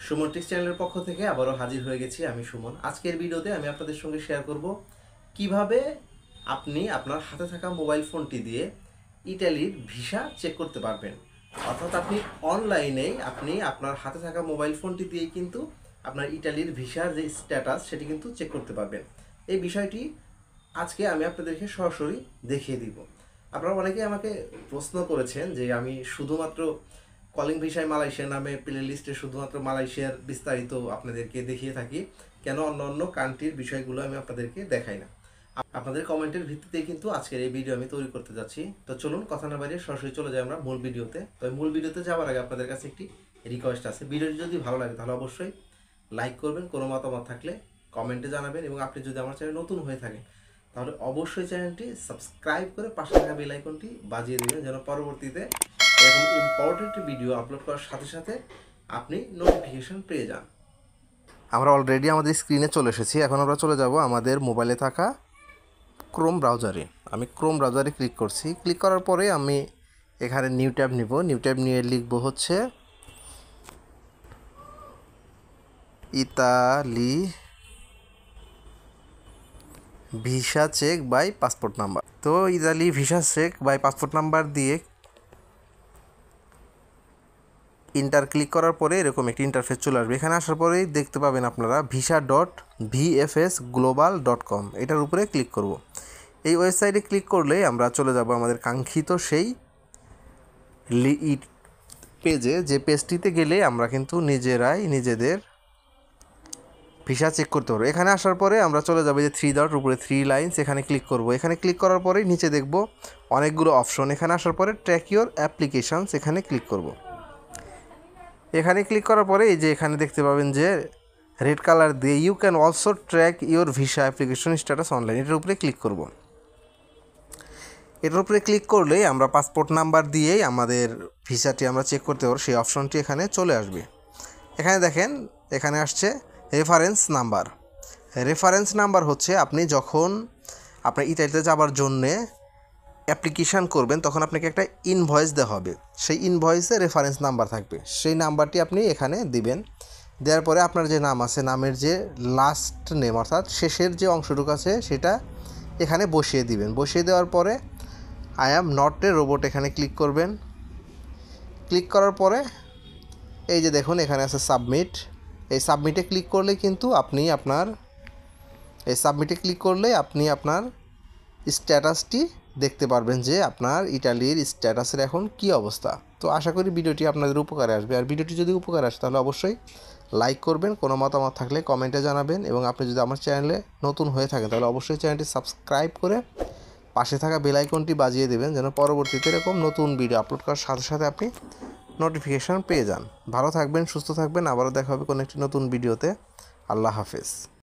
সুমন্ট্রিক্স চ্যানেলের পক্ষ থেকে আবারও হাজির হয়ে গেছি আমি সুমন। আজকের ভিডিওতে আমি আপনাদের সঙ্গে শেয়ার করব কিভাবে আপনি আপনার হাতে থাকা মোবাইল ফোনটি দিয়ে ইতালির ভিসা চেক করতে পারবেন। অর্থাৎ আপনি অনলাইনেই আপনি আপনার হাতে থাকা মোবাইল ফোনটি দিয়েই কিন্তু আপনার ইতালির ভিসার যে স্ট্যাটাস সেটি কিন্তু চেক করতে পারবেন। এই বিষয়টি আজকে আমি আপনাদেরকে সরাসরি দেখিয়ে দিব। আপনারা অনেকেই আমাকে প্রশ্ন করেছেন যে আমি শুধুমাত্র কলিং ভিসায় মালয়েশিয়া নামে প্লে লিস্টে শুধুমাত্র মালয়েশিয়ার বিস্তারিত আপনাদেরকে দেখিয়ে থাকি, কেন অন্য অন্য কান্ট্রির বিষয়গুলো আমি আপনাদেরকে দেখাই না। আপনাদের কমেন্টের ভিত্তিতেই কিন্তু আজকের এই ভিডিও আমি তৈরি করতে যাচ্ছি। তো চলুন কথা না বাড়িয়ে সরাসরি চলে যাই আমরা মূল ভিডিওতে। তো মূল ভিডিওতে যাওয়ার আগে আপনাদের কাছে একটি রিকোয়েস্ট আছে, ভিডিওটি যদি ভালো লাগে তাহলে অবশ্যই লাইক করবেন, কোনো মতামত থাকলে কমেন্টে জানাবেন, এবং আপনি যদি আমার চ্যানেল নতুন হয়ে থাকেন তাহলে অবশ্যই চ্যানেলটি সাবস্ক্রাইব করে পাশে থাকা বেল আইকনটি বাজিয়ে দেবেন, যেন পরবর্তীতে এরকম ইম্পর্টেন্ট ভিডিও আপলোড করার সাথে সাথে আপনি নোটিফিকেশন পেয়ে যান। আমরা অলরেডি আমাদের স্ক্রিনে চলে এসেছি। এখন আমরা চলে যাব আমাদের মোবাইলে থাকা ক্রোম ব্রাউজারে। আমি ক্রোম ব্রাউজারে ক্লিক করছি। ক্লিক করার পরে আমি এখানে নিউ ট্যাব নিব। নিউ ট্যাব নিয়ে লিখব হচ্ছে Italy visa check by passport number. তো Italy visa check by passport number দিয়ে ইন্টার ক্লিক করার পরে এরকম একটি ইন্টারফেস চলে আসবে। এখানে আসার পরেই দেখতে পাবেন আপনারা visa.vfsglobal.com, এটার উপরে ক্লিক করব। এই ওয়েবসাইটে ক্লিক করলে আমরা চলে যাব আমাদের কাঙ্ক্ষিত সেই পেজে, যে পেজটিতে গেলে আমরা কিন্তু নিজেরাই নিজেদের ভিসা চেক করতে পারবো। এখানে আসার পরে আমরা চলে যাবো যে 3 ডট উপরে 3 লাইনস, এখানে ক্লিক করব। এখানে ক্লিক করার পরেই নিচে দেখব অনেকগুলো অপশন। এখানে আসার পরে ট্র্যাক ইউর অ্যাপ্লিকেশানস, এখানে ক্লিক করব। এখানে ক্লিক করার পরে এই যে এখানে দেখতে পাবেন যে রেড কালার দিয়ে you can also track your visa application status online, এটার উপরে ক্লিক করব। এটার উপরে ক্লিক করলেই আমরা পাসপোর্ট নাম্বার দিয়েই আমাদের ভিসাটি আমরা চেক করতে পারবো। সেই অপশনটি এখানে চলে আসবে। এখানে দেখেন এখানে আসছে রেফারেন্স নাম্বার। রেফারেন্স নাম্বার হচ্ছে আপনি যখন আপনার ইতালিতে যাবার জন্যে অ্যাপ্লিকেশান করবেন তখন আপনাকে একটা ইনভয়েস দেওয়া হবে। সেই ইনভয়েসে রেফারেন্স নাম্বার থাকবে, সেই নাম্বারটি আপনি এখানে দিবেন। দেওয়ার পরে আপনার যে নাম আছে, নামের যে লাস্ট নেম অর্থাৎ শেষের যে অংশটুকু আছে সেটা এখানে বসিয়ে দিবেন। বসিয়ে দেওয়ার পরে I am not a robot এখানে ক্লিক করবেন। ক্লিক করার পরে এই যে দেখুন এখানে আছে সাবমিট। এই সাবমিটে ক্লিক করলে কিন্তু আপনি আপনার স্ট্যাটাসটি দেখতে পারবেন যে আপনার ইতালির স্ট্যাটাসের এখন কি অবস্থা। তো আশা করি ভিডিওটি আপনাদের উপকারে আসবে। আর ভিডিওটি যদি উপকারে আসে তাহলে অবশ্যই লাইক করবেন, কোনো মতামত থাকলে কমেন্টে জানাবেন, এবং আপনি যদি আমার চ্যানেলে নতুন হয়ে থাকেন তাহলে অবশ্যই চ্যানেলটি সাবস্ক্রাইব করে পাশে থাকা বেল আইকনটি বাজিয়ে দেবেন, যেন পরবর্তীতে এরকম নতুন ভিডিও আপলোড করার সাথে সাথে আপনি নোটিফিকেশান পেয়ে যান। ভালো থাকবেন, সুস্থ থাকবেন। আবারও দেখা হবে কোনো একটি নতুন ভিডিওতে। আল্লাহ হাফেজ।